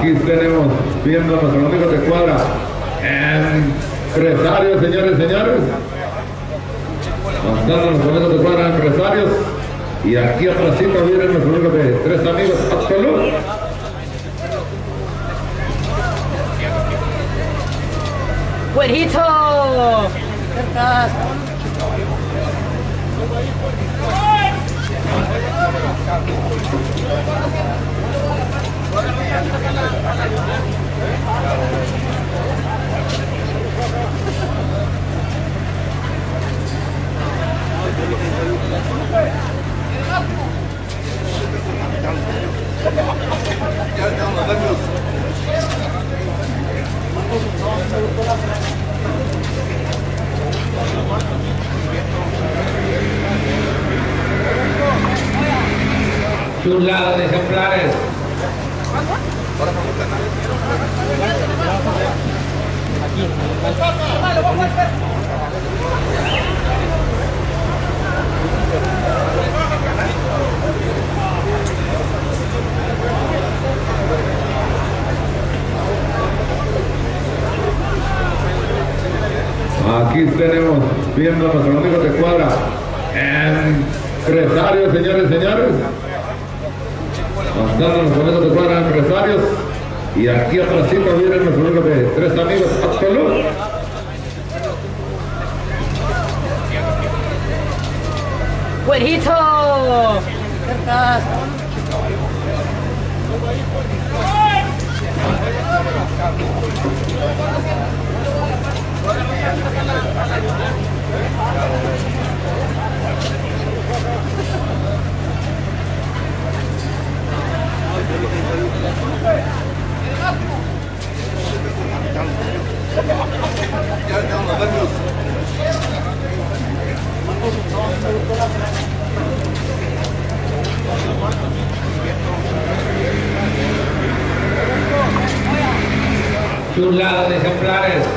Aquí tenemos viendo a nuestros amigos de cuadra, empresarios, señores y señores. Pasando nuestros amigos de cuadra, empresarios. Y aquí atrásito vienen nuestros amigos de Tres Amigos Absolut. ¡Güerito! Chulada de ejemplares. Aquí tenemos viendo a nuestros amigos de cuadra, empresarios, señores y señores. Pasando nuestros amigos de cuadra, empresarios. Y aquí atrásito vienen nuestros amigos de Tres Amigos Absolut. ¡Güerito! Chulada de ejemplares.